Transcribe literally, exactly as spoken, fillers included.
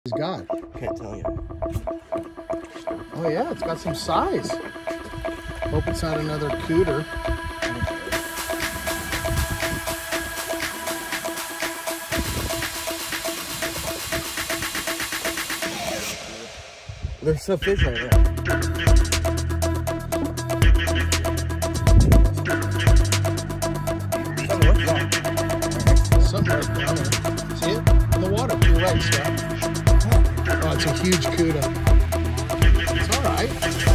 He's got. Can't tell you. Oh yeah, it's got some size. Hope it's not another cooter. There's some fish right there. Something right down there. See it? In the water. You're right, Scott. Oh, it's a huge cuda. It's all right.